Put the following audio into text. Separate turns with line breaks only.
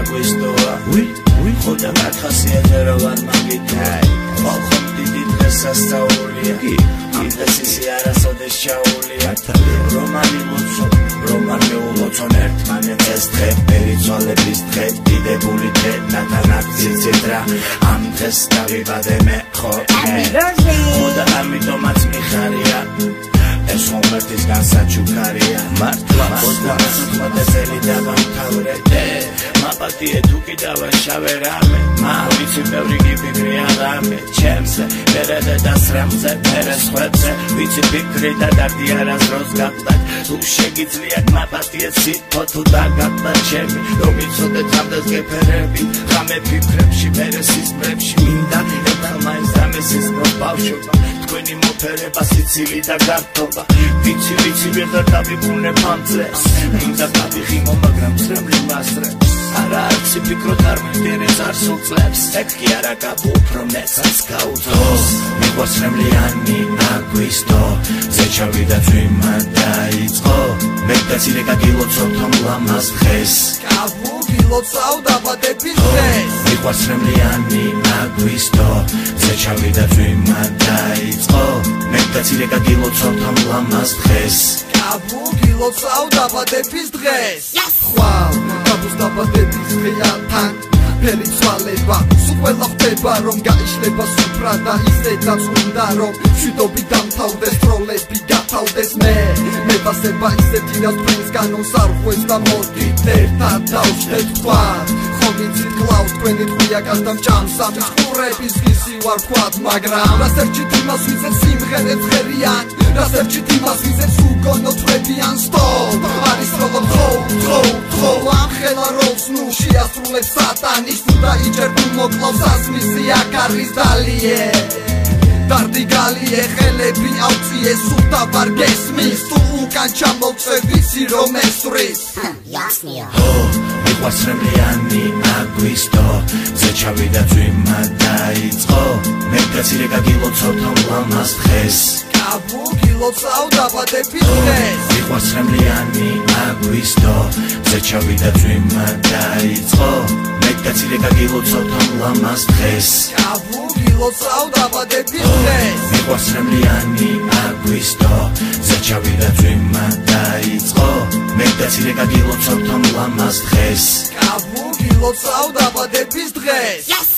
აგვისტოა ხოდა მათხასიათე რო ვარ მაგითაი ხალხომ დიდი დღეს სასწაულია იმდენს ისი არასოდეს ჩაულია რომანი ლოცო რომან მეულოცონ ერთმანეთს დღე პერიცვალების დღე დიდებული დღე ნათანაკცი ცეტრა ამ დღეს დავიბადე მე ხოლმე ხოდა ამიტომაც მიხარია ეს მომენტის განსაჩუქარია მართლა ხოდა მოსწოდებელი დავამთავრე მაპატიე თუ კიდევ შავე რამე ვიცი ბევრი გიფიქრია რამე ჩემზე მერე დასრამზე მერე სხვებზე ვიცი ფიქრი და დარდი არასდროს გაყდათ თუ შეგიძლიათ მაპატიე სიტყვა თუ დაგაგდათ ჩემი რომ იცოდეთ რამდენს გეფერები ღამე ფიქრებში მერე სიზმრებში მინდა ერთხელ მაინც დამესიზმრო ბავშვობა თქვენი მოფერება სიცილი და გართობა ვიცი ვეღარ დავიბრუნებ ამ წლებს მინდა დავიღიმო მაგრამ წრემლი მასწრებს არა არცი ფიქრობ არ მივდირი წარსულ წლებს ეგ კი არა გაბუფრო მესაც გაუძო მიყვარს რემლიანი აგვისტო ზეჩავი და ძვიმა დაიწყო მე დაცილე გაგილოცავ თომ ლამას დღეს გაგილოცავ დაბადების დღეს მიყვარს რემლიანი აგვისტო ზეჩავი და ძვიმა დაიწყო მე დაცილე გაგილოცავ თომ ლამას დღეს გაგილოცავ დაბადების დღეს ხვალ გაბუს დაბადების დღეა თან ფერი ცვალება სულ ყველა ხდება რომ გაიშლება სუფრა და ისედაც უნდა რომ შვიდობი დამთავრდეს ტროლები გათავდეს მე ვასება ისეთი რაც ფრენს განონს არ ხვევს და მოდით ერთად დავშდეთ თქვათ ხომ იცით კლავს თქვენი ტყვია კაცდა მჭამს ამის ყურების ღირსი ვარ თქვათ მაგრამ რას ერჩით იმას ვისაც სიმღერებს ღერიან რას ერჩით იმას ვისაც უგონოთრებიან სტოპ არის როლო თო ამ ხელა როლს ნუ შეასრულებს სატანის თუ დაიჭერ თუ მოკლავს ასმისი აქ არის დალიე დარდი გალიე ხელები ავწიე სულთა ვარ გესმის თუ უკან ჩამოვწე ვიცი რომ ესვრის
Яснია
მიყვარს რემლიანი აგვისტო ზეჩავი და ძვიმა დაიწყო მე დაცილე გაგილოცავ თომ ლამას დღეს გაგილოცავ დაბადების დღეს მიყვარს რემლიანი აგვისტო ზეჩავი და ძვიმა დაიწყო მე დაცილე გაგილოცავ თომ ლამას დღეს გაგილოცავ დაბადების დღეს მიყვარს რემლიანი აგვისტო ზეჩავი და ძვიმა დაიწყო მე დაცილე გაგილოცავ თომ ლამას დღეს გაგილოცავ დაბადების დღეს